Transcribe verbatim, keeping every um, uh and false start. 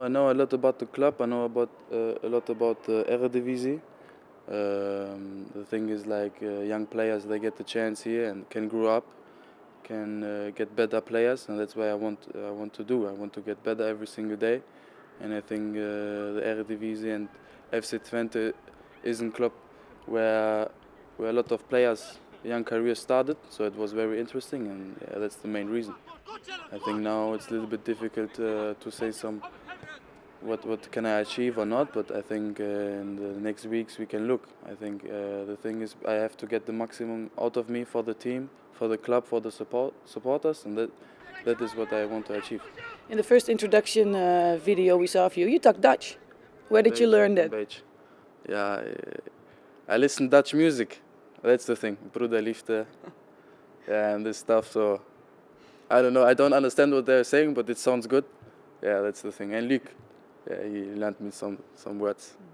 I know a lot about the club. I know about uh, a lot about the Eredivisie. Um, the thing is, like uh, young players, they get the chance here and can grow up, can uh, get better players, and that's what I want. I want to do. I want to get better every single day, and I think uh, the Eredivisie and F C Twente is a club where where a lot of players' young careers started. So it was very interesting, and yeah, that's the main reason. I think now it's a little bit difficult uh, to say some what what can I achieve or not, but I think uh, in the next weeks we can look. I think uh, the thing is I have to get the maximum out of me for the team, for the club, for the support supporters, and that that is what I want to achieve. In the first introduction uh, video we saw of you, you talk Dutch. Where did you Beetje, learn that? Beetje. Yeah, I, I listen Dutch music. That's the thing, Broederliefde, yeah, and this stuff. So I don't know. I don't understand what they're saying, but it sounds good. Yeah, that's the thing. And Luc, yeah, he lent me some some words.